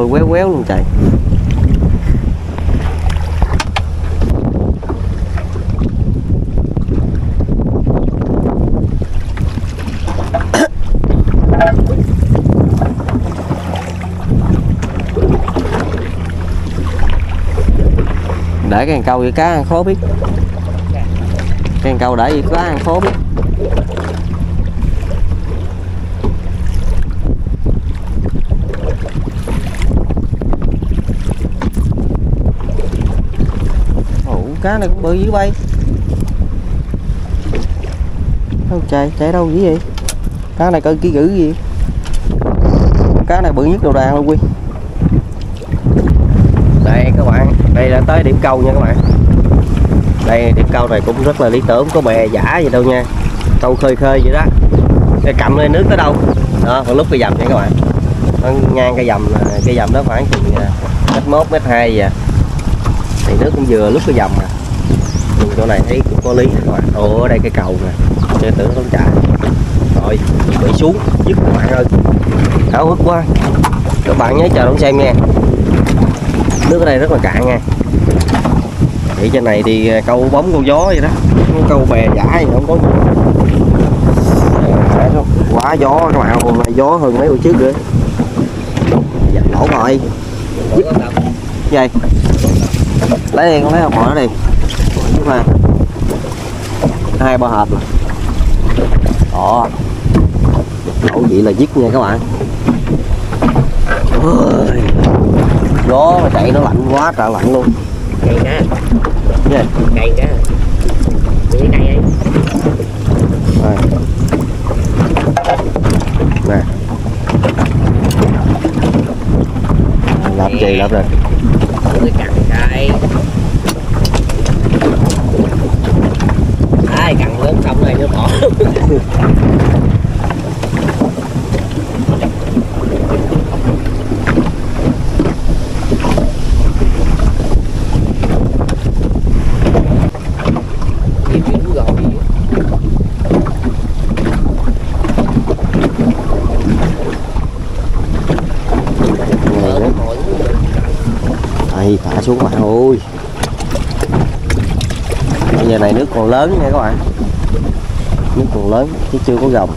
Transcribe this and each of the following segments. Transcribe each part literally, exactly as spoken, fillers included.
trôi quéo quéo luôn trời. Để cái câu vậy cá ăn khó biết. Cái câu để vậy cá ăn khó biết. Ủa cá này cũng bự dữ bay. Đâu chạy, chạy đâu dữ vậy? Cá này cỡ ký gữ gì? Cá này bự nhất đầu đàn luôn Quy. Đây các bạn, đây là tới điểm câu nha các bạn. Đây điểm câu này cũng rất là lý tưởng, có bè giả gì đâu nha. Câu khơi khơi vậy đó. Cái cầm lên nước tới đâu. Đó, còn lúc cây dầm nha các bạn. Nó ngang cây dầm, cây dầm đó khoảng chừng mét mốt, mét hai vậy. Thì nước cũng vừa lúc cây dầm mà. Nhưng chỗ này thấy cũng có lý các bạn. Ồ, ở đây cái cầu nè. Chơi tưởng nó chạy. Rồi, bị xuống, dứt các bạn ơi. Háo hức quá. Các bạn nhớ chờ đón xem nha. Nước ở đây rất là cạn nha. Thì trên này thì câu bóng câu gió vậy đó, câu bè giả gì không có gì. Quá gió các bạn, hôm nay gió hơn mấy bữa trước nữa. Dập nổ rồi. Dứt vậy. Lấy đi, con lấy hộp nó đi. Mà hai ba hộp. Đó. Nổ vậy là dứt nha các bạn. Ôi. Gió mà chạy nó lạnh quá trời lạnh luôn. Cây cá. Yeah. Cây cá. Cái cây ấy. Rồi. Nè. Lắp gì lắp rồi. Tôi cặn cây. Ai cặn lớn xong này nó bỏ. Đây, thả xuống các bạn ơi. Bây giờ này nước còn lớn nha các bạn. Nước còn lớn chứ chưa có gồng.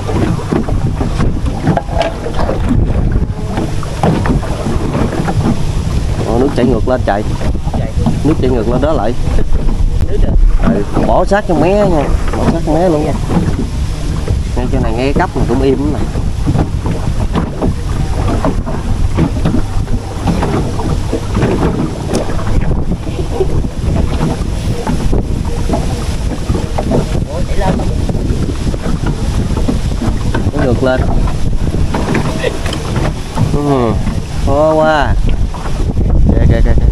Ồ, nước chảy ngược lên chạy. Nước chảy ngược lên đó lại. Ừ, bỏ sát trong mé nha. Bỏ sát trong mé luôn nha. Ngay chỗ này nghe cấp mà cũng im lắm nè. Ngược lên. Ừ, khó quá. Kìa kìa kìa.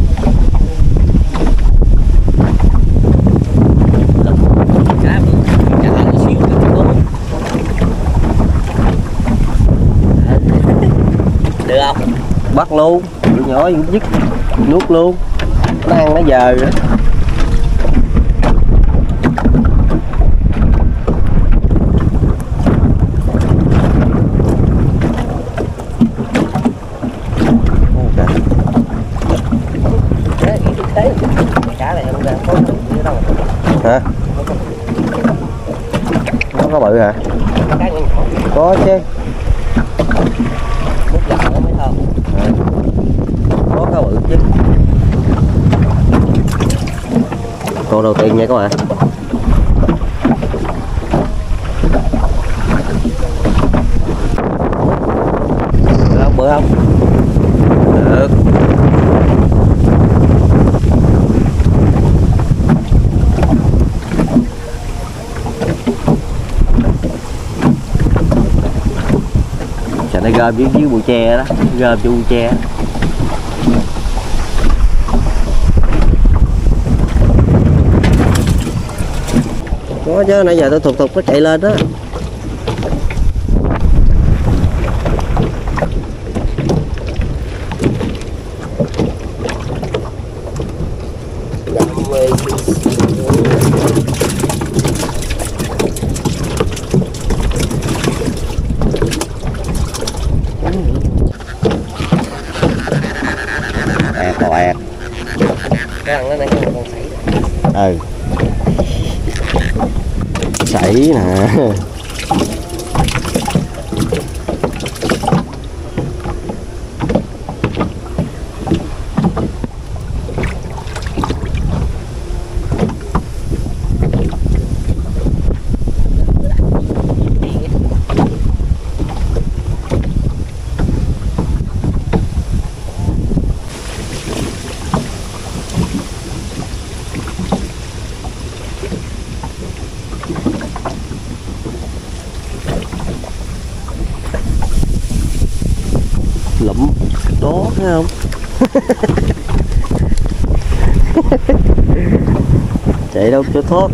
Được không? Bắt luôn, nhỏ dứt nuốt luôn. Nó ăn nó giờ nữa. Hả? Nó có bự hả? Có chứ. Nước dầm nó mới thơm. À. Có cá bự chứ. Con đầu tiên nha các bạn. Được không? Bự không? Được. Nó gom dưới dưới bụi tre đó, gom cho bụi tre. Có chứ, nãy giờ tôi thục thục nó chạy lên đó. Cái thằng nó nãy con con sảy. Ừ. Sảy nè. Lụm đó thấy không? Chạy đâu cho thoát.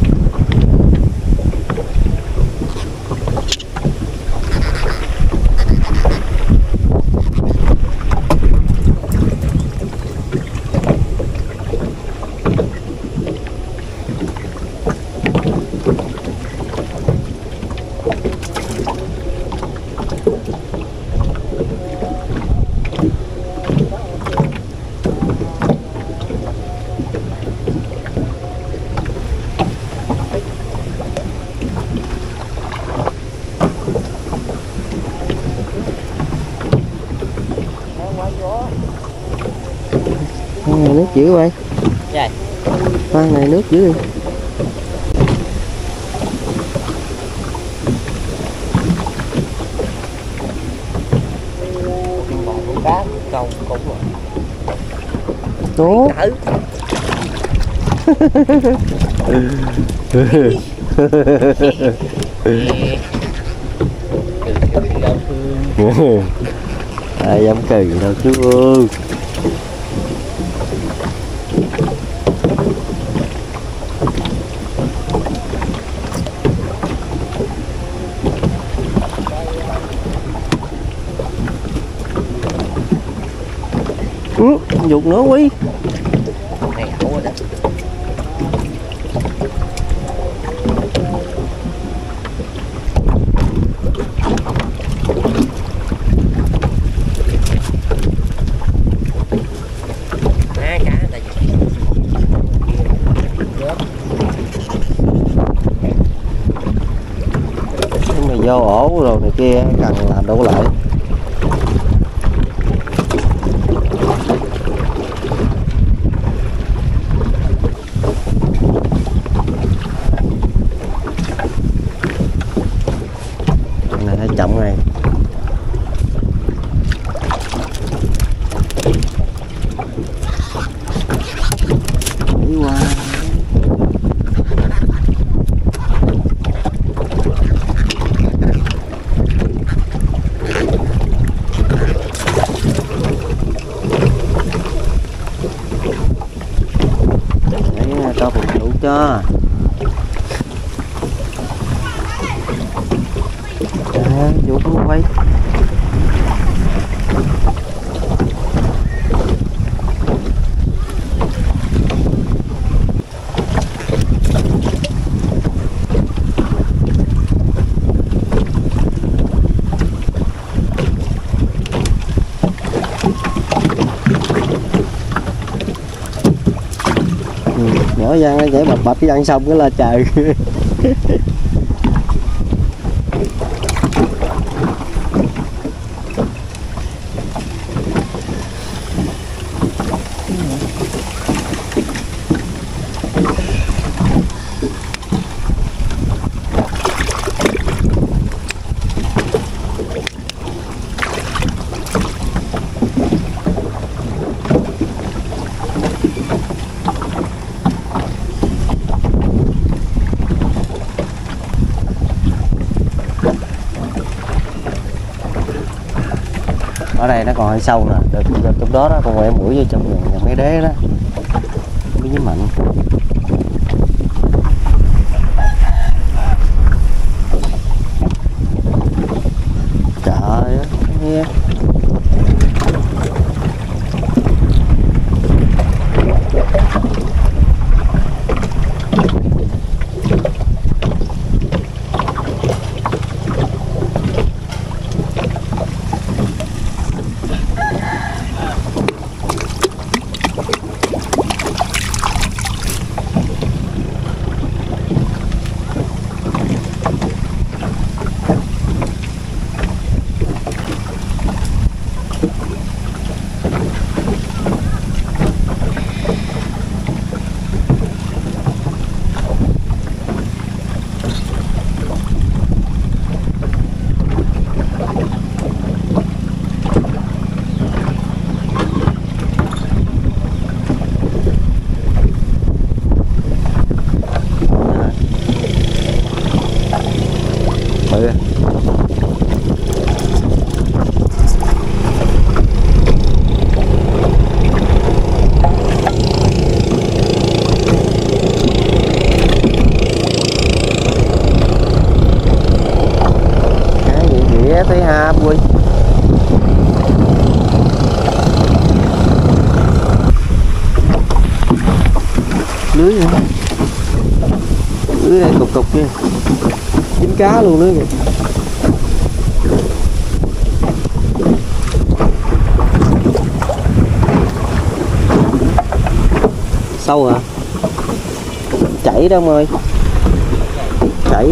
Hoa này nước dữ vậy. Dạ. Hoa này nước dữ. Con cá câu cũng rồi. Tốt. Ai dám cười đâu chú ơi. Ừ, dục nữa quý. Này ẩu rồi đó. Á cá ta chỉ. Nhưng mà vô ổ rồi này kia cần làm đâu lại. Chậm này. Đi qua. Đấy, cho phục vụ cho. À, vụ cũng quay. Ừ, nhỏ răng nó nhảy bập bập cái răng xong cái là trời. Ở đây nó còn hơi sâu nè, được trong đó đó còn em mũi vô trong nhà mấy đế đó mới với mạnh. Trời ơi nghe. Nam Quy. Lưới nữa, lưới đây cục cục kia, dính cá luôn lưới kìa. Sâu hả? Chảy đó ông ơi, chảy.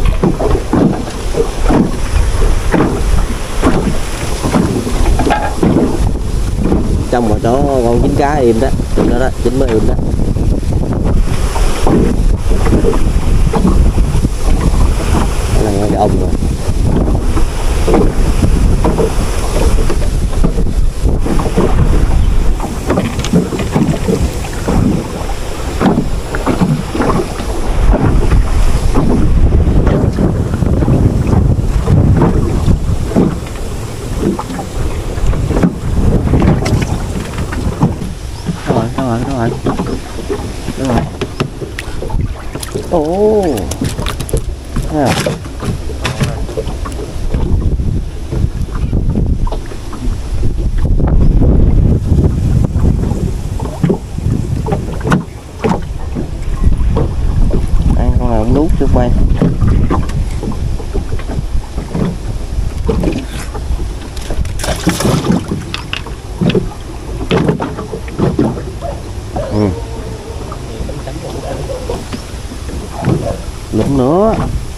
Trong mà đó con dính cá im đó, dính đó đó, dính mới im đó. Đây là cái ông rồi. Ồ, à. Ăn con nào cũng đút trước bay. Ừ. Lụm nữa.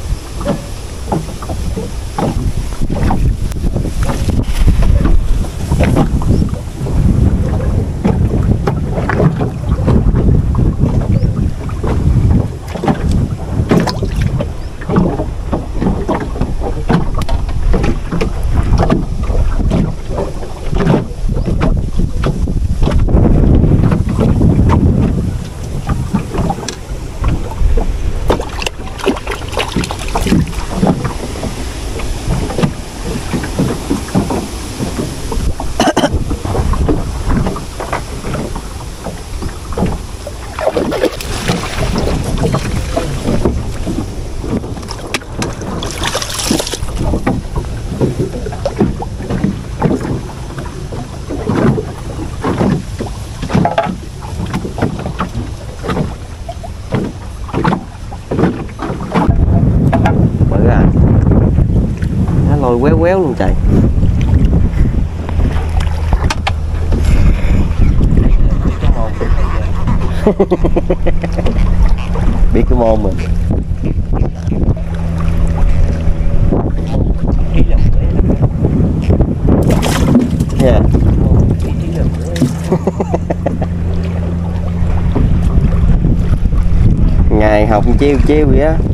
Lôi quéo quéo luôn trời. Biết cái môn mình. Yeah. Ngày học chiêu chiêu vậy á.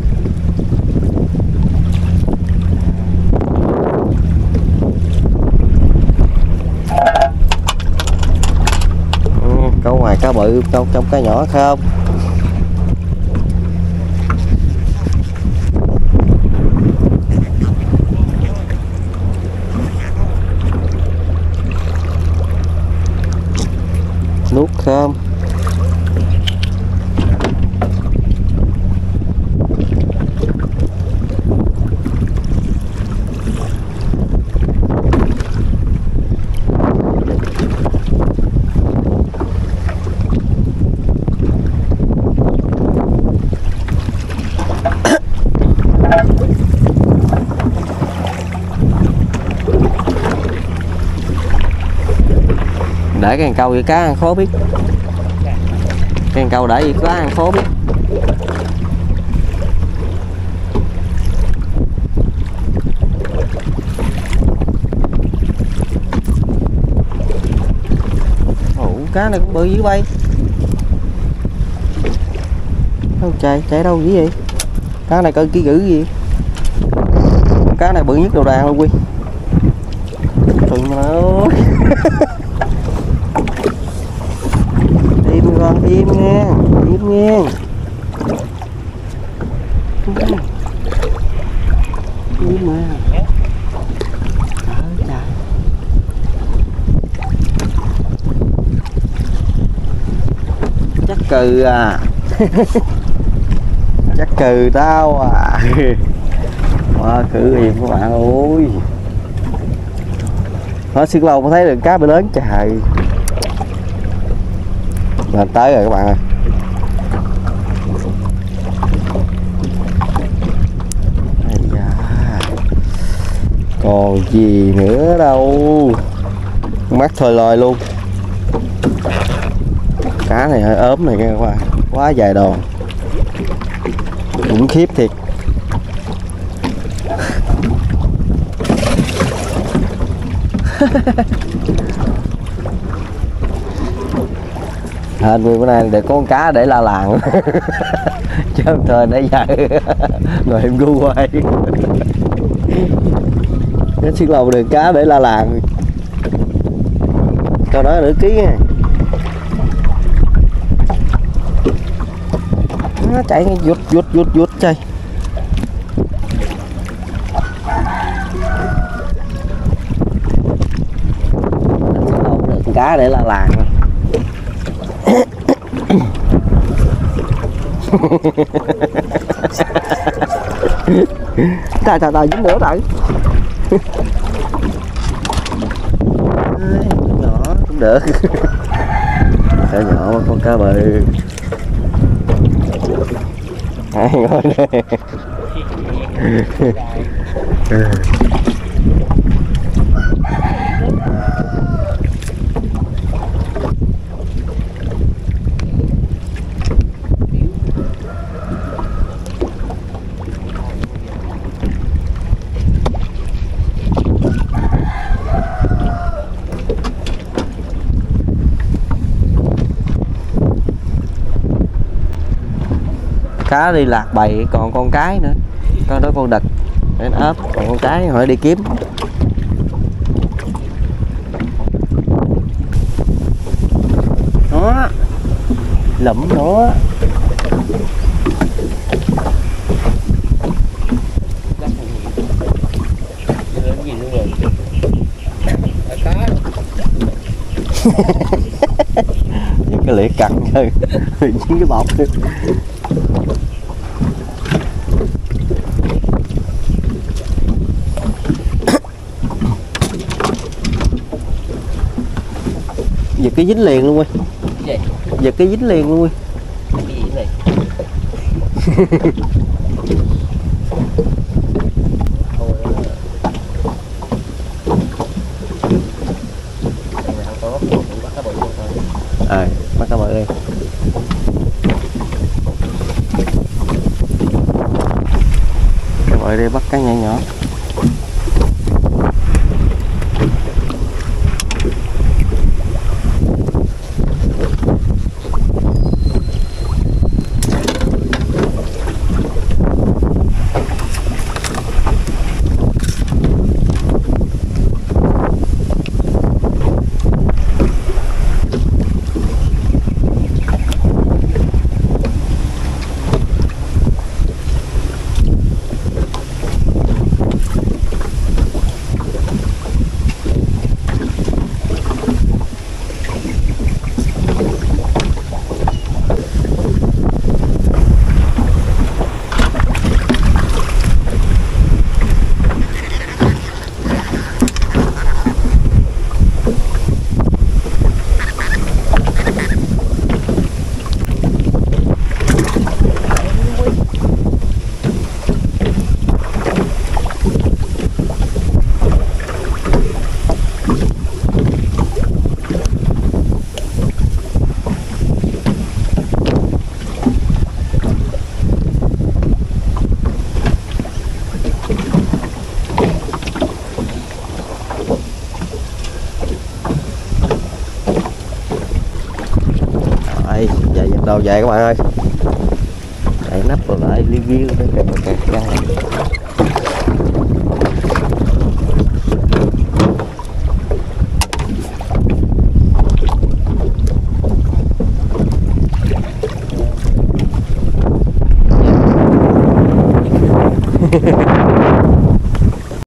Câu ngoài cá bự, câu trong cá nhỏ không? Nút không? Để cái câu vậy cá ăn khó biết. Cái câu để gì cá ăn khó biết. Ủa, cá này cũng bự dữ bay. Đâu chạy, chạy đâu dữ vậy? Cá này cỡ ký gữ gì? Cá này bự nhất đầu đàn luôn Quy. Trời ơi. Im con, im nghe, im nghe. Im mà. Trời trời. Chắc cừ à. Chắc cừ tao à. Quá khử im các bạn ơi. Hết sức lâu mới thấy được cá bự lớn trời. Lên tới rồi các bạn ơi. Còn gì nữa đâu. Mắt thôi lòi luôn. Cá này hơi ốm này các bạn. Quá dài đòn. Khủng khiếp thiệt. Hên bữa nay để có con cá để la làng. Chứ không thôi để giờ rồi em gu quay. Nó xiết lầu đường cá để la làng. Câu đó nửa ký nha. Nó chạy vút vút vút vút chơi. Cá để la làng. Trời trời trời dính nữa rồi. Nhỏ cũng được. Cá nhỏ mà con cá bự. Hai ngồi đây. Cá đi lạc bầy còn con cái nữa, con đó con đực để nó ốp, còn con cái hỏi đi kiếm. Đó lụm nữa. Những cái lưỡi cặn thôi những cái bọc nữa. Giật cái dính liền luôn ơi. Giật cái dính liền luôn ơi. Cái gì này? Ờ, bắt cá bự đi. Cá bự đi bắt cá nhỏ nhỏ. Đâu về các bạn ơi, đậy nắp rồi lại review để kẹp kẹp